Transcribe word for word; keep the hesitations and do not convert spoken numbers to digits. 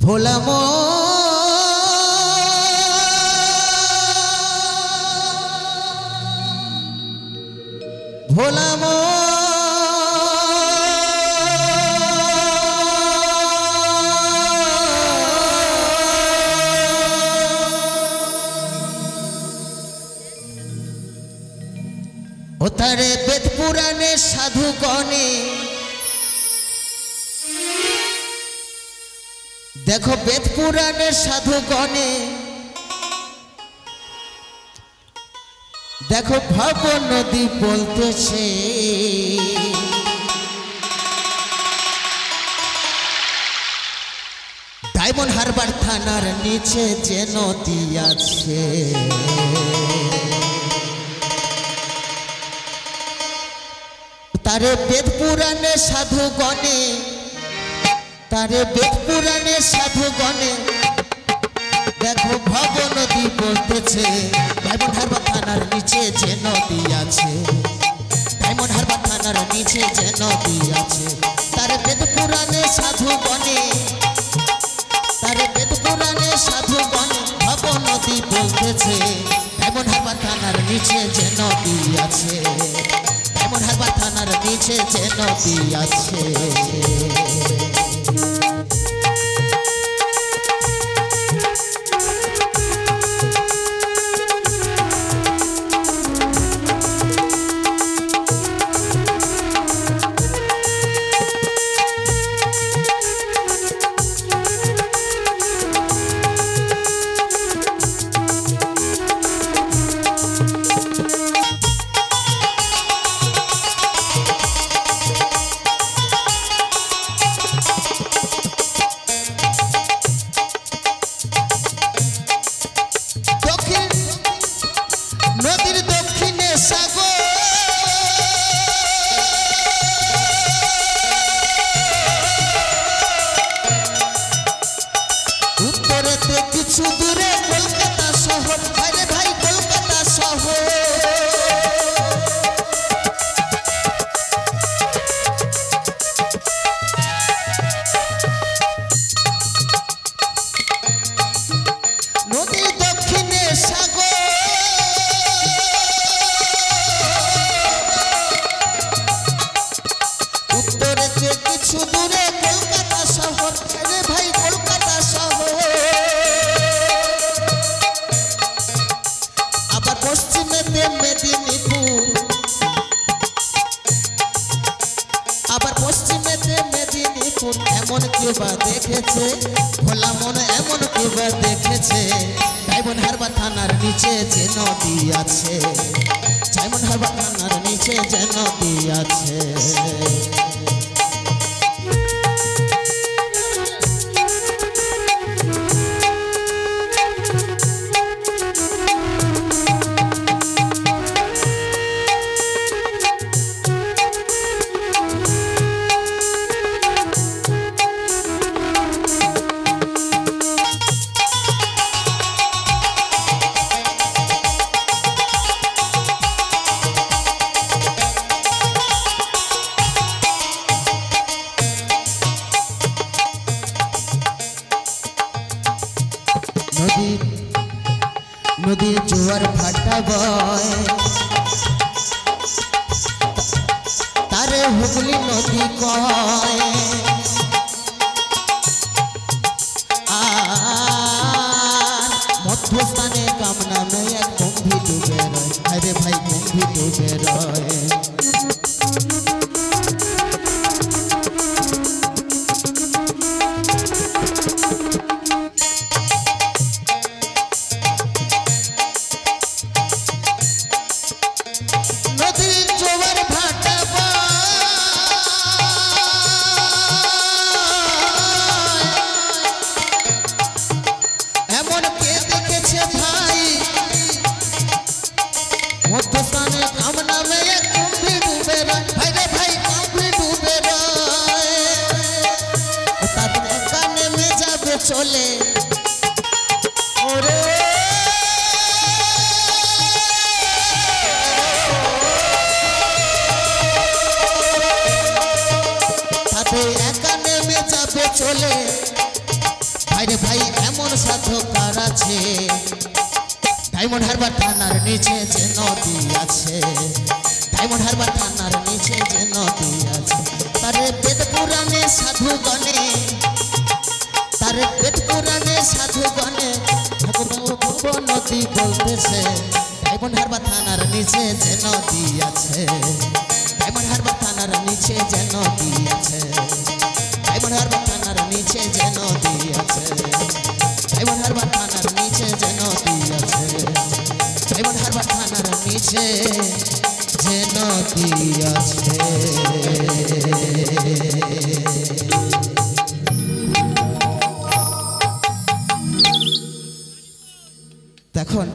भोला मो भोला मो तारे वेद पुराणे साधु गणे देखो वेद पुराणे साधु गणे देखो भव नदी बोलते छे डायमंड हार्बर थानार नीचे जे नदी आछे तारे वेद पुराणे साधु गणे तारे वेद पुराणे साधु गणे देखो भव नदी बोलतेছে डायमंड हार्बर थानार नीचे जे नदी आछे डायमंड हार्बर थानार नीचे जे नदी आछे तारे वेद पुराणे साधु गणे तारे वेद पुराणे साधु गणे भव नदी बोलतेছে डायमंड हार्बर थानार नीचे जे नदी आछे डायमंड हार्बर थानार नीचे जे नदी आछे भोला मन एमन केबा देखेছে डायमंड हार्बर थानार नीचे जे नदी आछे डायमंड हार्बर थानार नीचे जे नदी आछे नदी जोर भाटा बय तारे हुगली नदी कय मध्यस्थाने कामना में एक कुंभी डूबे रहे अरे भाई कुंभी डूबे रहे चले আরে ভাই এমন সাধক কার আছে ডায়মন্ড হারবার থানার নিচে যে নদী আছে ডায়মন্ড হারবার থানার নিচে যে নদী আছে তারে বেদ পুরাণে সাধুগণে তারে বেদ পুরাণে সাধুগণে ভব নদী বলতেছে ডায়মন্ড হারবার থানার নিচে যে নদী আছে ডায়মন্ড হারবার থানার নিচে যে নদী আছে ডায়মন্ড হারবার থানার নিচে যে নদী আছে ডায়মন্ড হারবার থানার নিচে যে নদী আছে ডায়মন্ড হারবার থানার নিচে যে নদী আছে দেখুন